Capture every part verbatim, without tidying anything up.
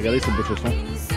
Regardez ces beaux chaussons.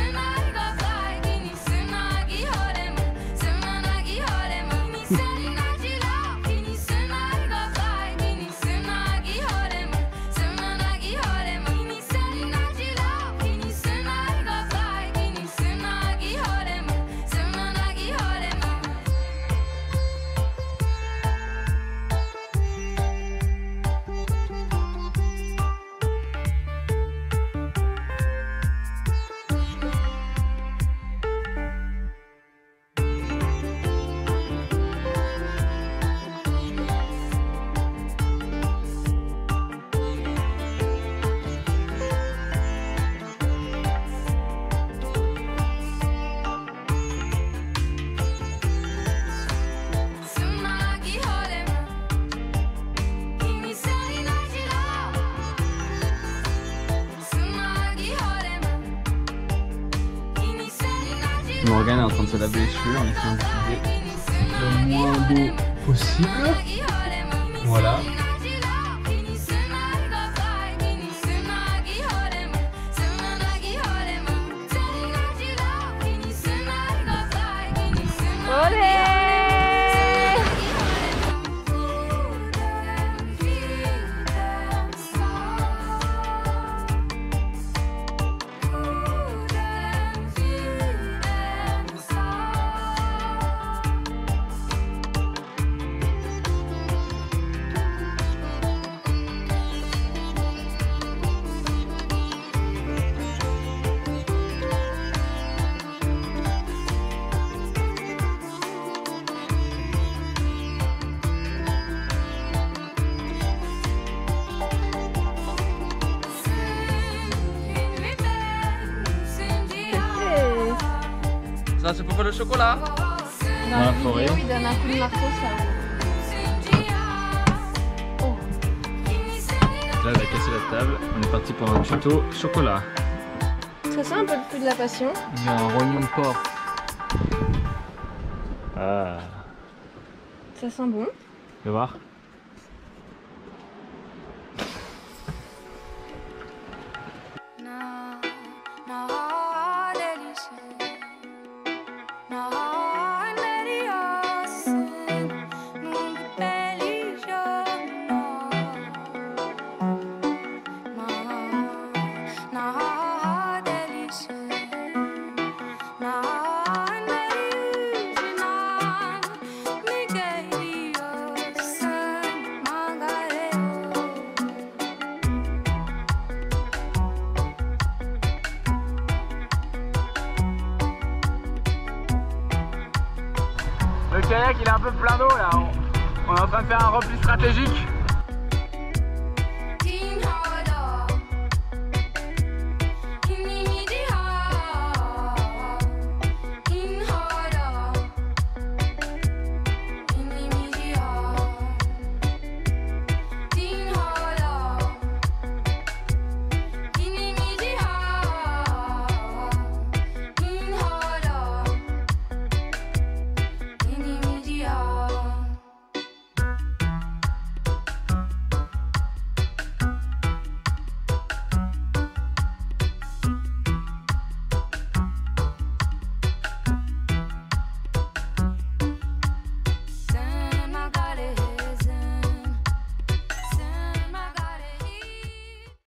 Morgane est en train de se laver les cheveux en essayant d'utiliser le moins d'eau possible. Voilà. Ça c'est pour faire le chocolat. Dans la forêt. Il donne un coup de marteau ça. Oh. Là elle a cassé la table, on est parti pour un tuto chocolat. Ça sent un peu plus de la passion. Il y a un rognon de porc. Ah. Ça sent bon. Tu vas voir. Le kayak il est un peu plein d'eau là, on, on est en train de faire un repli stratégique.